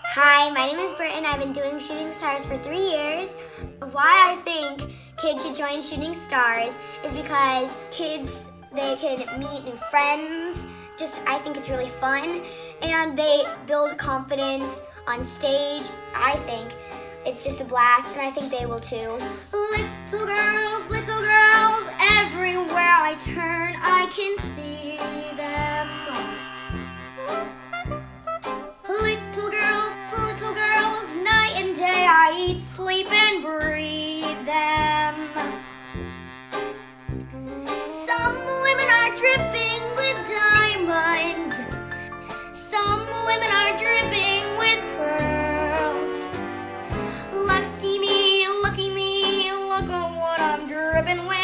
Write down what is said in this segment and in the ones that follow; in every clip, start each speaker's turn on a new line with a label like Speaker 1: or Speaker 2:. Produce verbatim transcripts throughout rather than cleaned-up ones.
Speaker 1: Hi, my name is Britton. I've been doing Shooting Stars for three years. Why I think kids should join Shooting Stars is because kids, they can meet new friends. Just, I think it's really fun. And they build confidence on stage. I think it's just a blast, and I think they will too. Little girls, little girls, everywhere I turn, I can see them. Little girls, little girls, night and day, I eat, sleep, and breathe them. Some women are dripping with diamonds. Some women are dripping with pearls. Lucky me, lucky me, look at what I'm dripping with.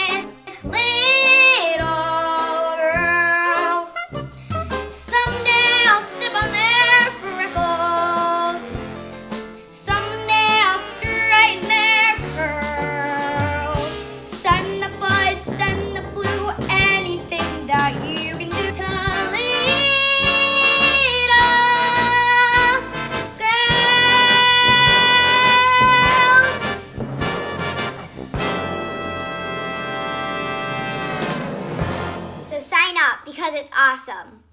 Speaker 1: Little girls. Someday I'll step on their freckles. Someday I'll straighten their curls. Send the bud, send the blue, anything that you can do to little girls. So sign up because it's awesome.